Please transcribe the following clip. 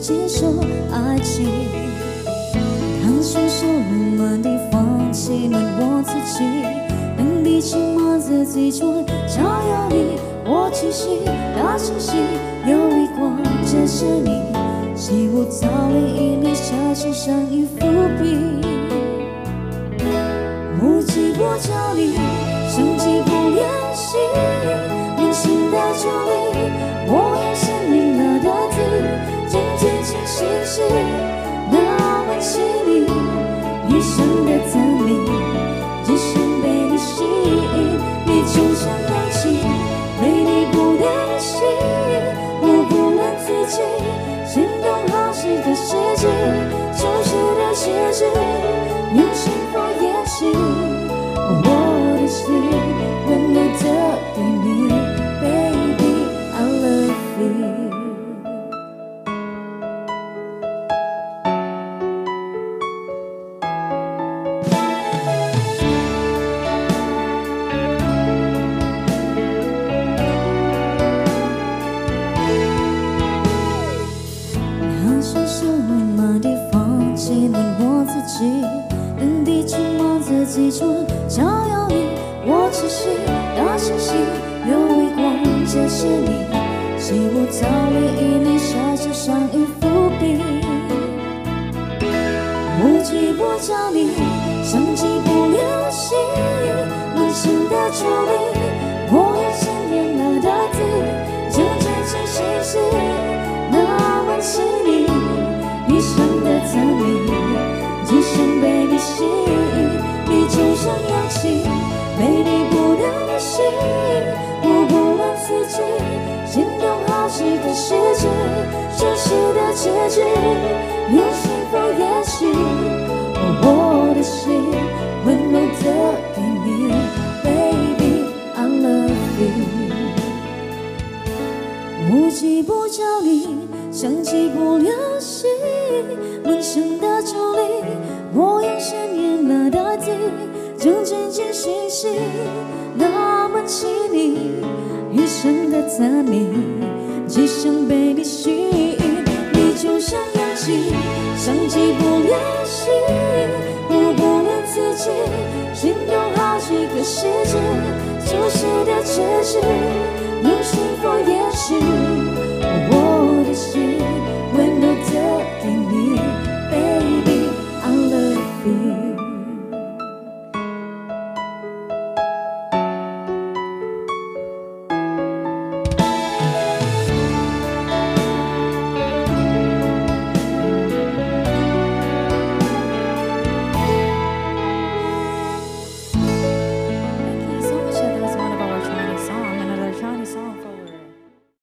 接受爱情。当双手慢慢地放弃了我自己，当你轻慢自己转角有你，我气息大清晰，有一光这是你，起舞早已一列下身上一伏笔。无计不着力，生机不联系，温馨的距离，我用鲜明了的字，渐渐清晰是那么凄厉，余生的赞美，只想被你吸引，你就像氧气，没你不联系，我不能自己，心动好几个世纪，就是的戒指，用心火延续，我的心温暖的给你 ，Baby I love you。让双手慢慢地放弃了我自己，等地轻慢自己转角有你，我气息大清晰，有微光这是你，起舞早已一列下身上一伏笔。无计不着力，相机不联系，温馨的距离，我用鲜艳了的字，渐渐清晰是那么凄厉，余生的赞美，只想被你吸引，你就像氧气，没你不能吸，我不能自己，心动好几个世纪，真实的结局，用幸福延续，我的心温柔的给你 ，Baby I love you。无计不着力，相机不联系，梦想的距离，我用鲜艳了的字，正渐渐清晰，那么凄厉，余生的赞美，只想被你吸引，你就像氧气，相机不联系，我不能自己，心动好几个世纪，就是的结局，用幸福延续。